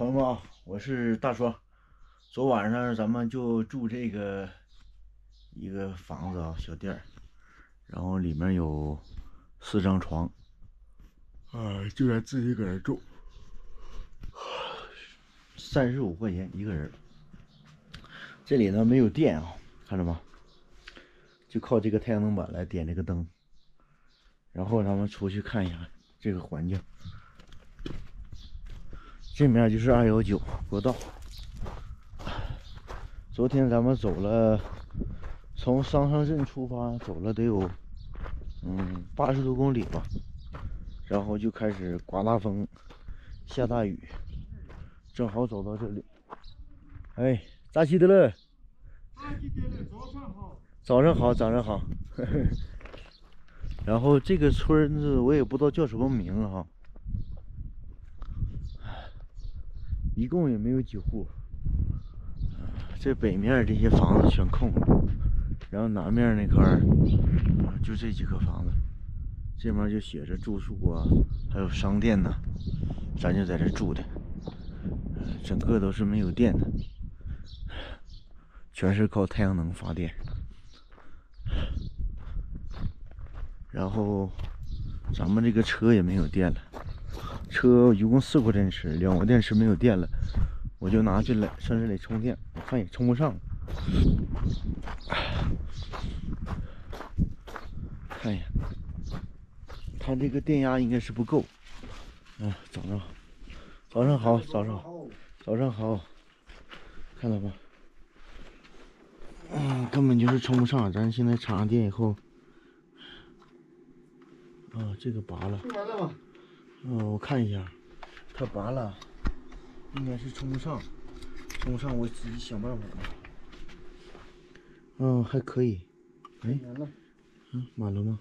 朋友们啊，我是大双。昨晚上咱们就住这个一个房子啊，小店儿，然后里面有4张床，就咱自己搁这住，35块钱一个人。这里呢没有电啊，看着吗？就靠这个太阳能板来点这个灯。然后咱们出去看一下这个环境，这面就是219国道。昨天咱们走了，从桑山镇出发，走了得有80多公里吧，然后就开始刮大风，下大雨，正好走到这里。哎，咋起的了？ 咋起的了？早上好。 早上好，早上好。然后这个村子我也不知道叫什么名字哈，一共也没有几户。这北面这些房子全空了，然后南面那块儿就这几个房子，这面就写着住宿啊，还有商店呢，咱就在这住的。整个都是没有电的，全是靠太阳能发电。然后咱们这个车也没有电了，车一共4块电池，2个电池没有电了，我就拿去了上这里充电，我看也充不上。看一下，它这个电压应该是不够。早上好，早上好，看到吧？根本就是充不上。咱现在插上电以后，这个拔了。我看一下，它拔了，应该是充不上，充不上我自己想办法吧。还可以。哎，满了吗？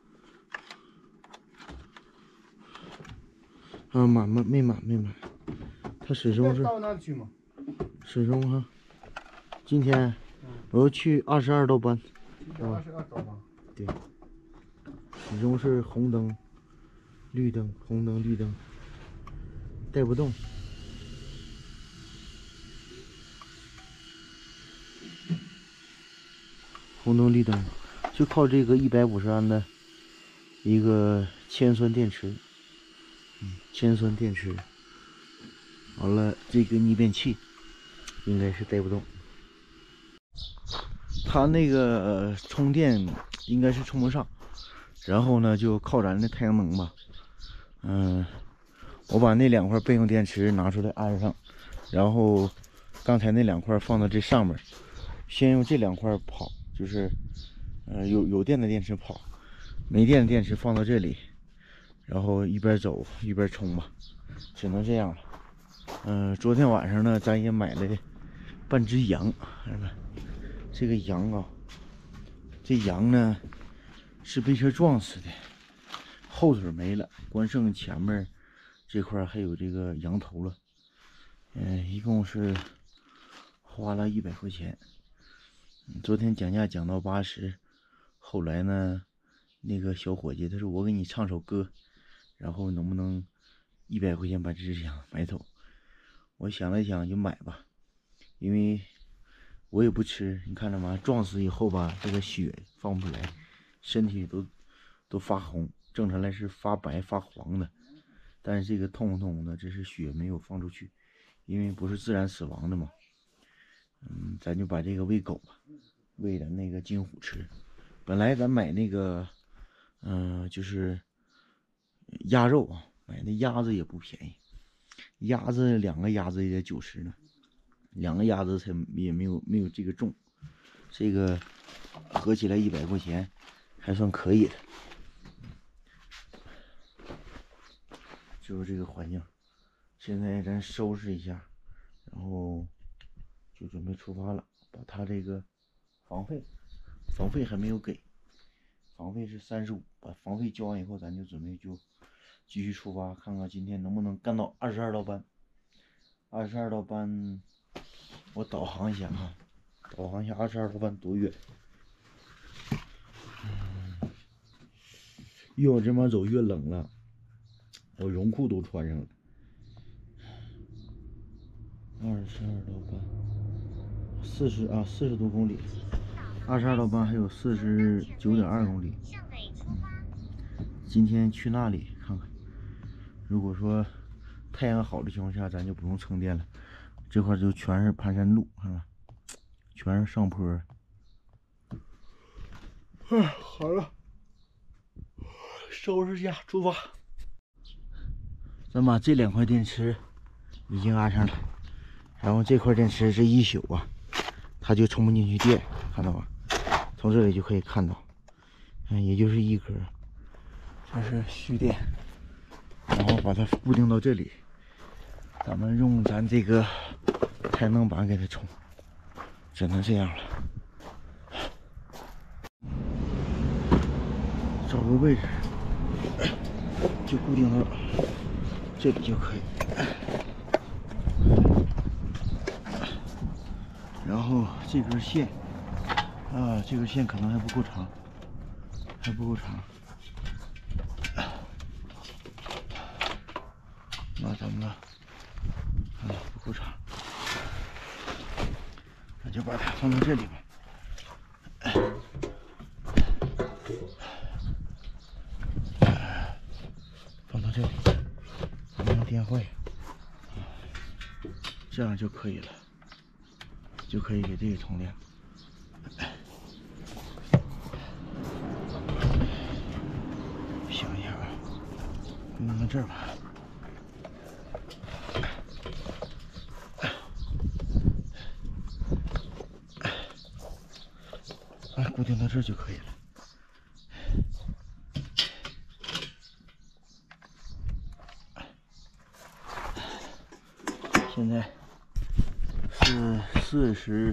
满吗？没满，它始终是到哪去吗？ 始终哈。今天我要去22道班。 22道吗？ 对，始终是红灯、绿灯，红灯、绿灯，带不动。红灯绿灯，就靠这个150安的一个铅酸电池。铅酸电池，完了这个逆变器应该是带不动。它那个充电应该是充不上，然后呢就靠咱的太阳能吧。我把那2块备用电池拿出来安上，然后刚才那2块放到这上面，先用这2块跑，就是有电的电池跑，没电的电池放到这里，然后一边走一边充吧，只能这样了。昨天晚上呢，咱也买了半只羊，看着没？这个羊啊，这羊呢是被车撞死的，后腿没了，光剩前面这块还有这个羊头了。一共是花了100块钱。昨天讲价讲到80，后来呢，那个小伙计他说我给你唱首歌，然后能不能100块钱把这只羊买走？我想了想就买吧，因为我也不吃。你看着吗？撞死以后吧，这个血放不出来，身体都发红，正常来是发白发黄的，但是这个痛不痛的，这是血没有放出去，因为不是自然死亡的嘛。咱就把这个喂狗吧，喂咱那个金虎吃。本来咱买那个就是鸭肉啊，买那鸭子也不便宜，鸭子2个鸭子也得90呢，2个鸭子才也没有这个重，这个合起来100块钱，还算可以的。就是这个环境，现在咱收拾一下，然后就准备出发了。把他这个房费还没有给，房费是35，把房费交完以后，咱就准备继续出发，看看今天能不能干到22道班。22道班，我导航一下啊，导航一下22道班多远。越往这边走越冷了，我绒裤都穿上了。 40多公里，22到班还有49.2公里。今天去那里看看，如果说太阳好的情况下，咱就不用充电了。这块就全是盘山路，看看，全是上坡。好了，收拾一下，出发。咱把这2块电池已经安上了，然后这块电池这一宿啊，它就充不进去电，看到吧？从这里就可以看到，也就是1颗，这是蓄电，然后把它固定到这里，咱们用咱这个太能板给它充，只能这样了。找个位置就固定到这里就可以，然后这根线啊，这根线可能还不够长，那咱们不够长，那就把它放到这里吧。放到这里，咱们用电坏，这样就可以了，就可以给这个充电。想一下啊，弄到这儿吧。固定到这儿就可以了。现在是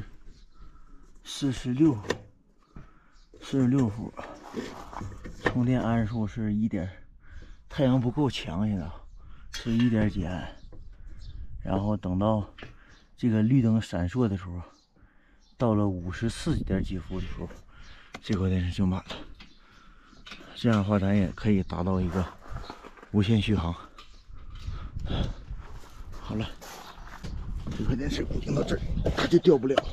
46伏，充电安数是1点，太阳不够强，现在是1点几安。然后等到这个绿灯闪烁的时候，到了54点几伏的时候，这块电池就满了。这样的话，咱也可以达到一个无限续航。好了，这块电池固定到这儿，它就掉不了。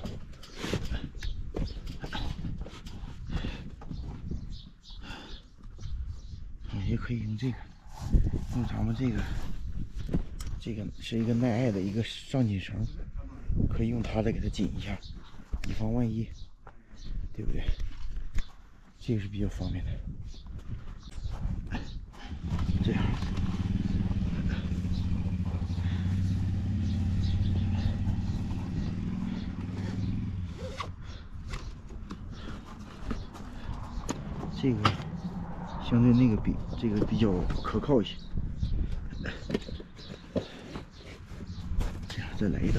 也可以用这个，用咱们这个是一个耐爱的一个上紧绳，可以用它来给它紧一下，以防万一，对不对？这个是比较方便的。这样。这个相对那个比这个比较可靠一些。这样再来一道。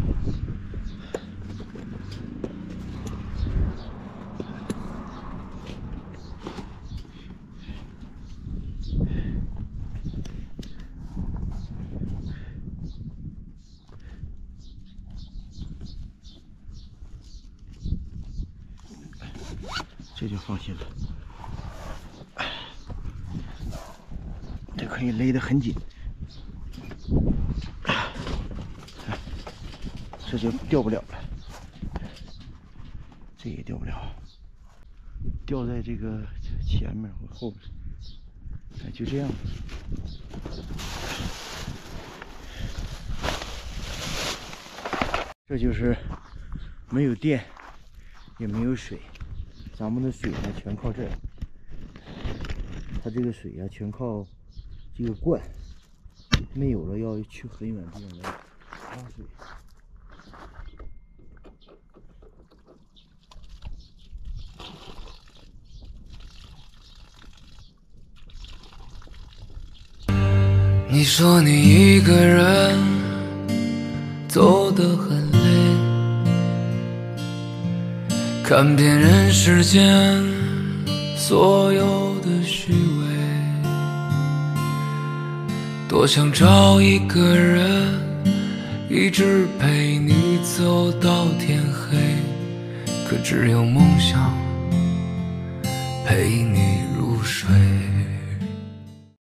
这就放心了，这可以勒得很紧，这就掉不了了，这也掉不了，掉在这个前面或后面，哎，就这样。这就是没有电，也没有水。咱们的水呢，全靠这儿。它这个水呀，全靠这个灌，没有了要去很远地方来拉水。 你说你一个人走得很累，看遍人世间所有的虚伪，多想找一个人一直陪你走到天黑，可只有梦想陪你入睡。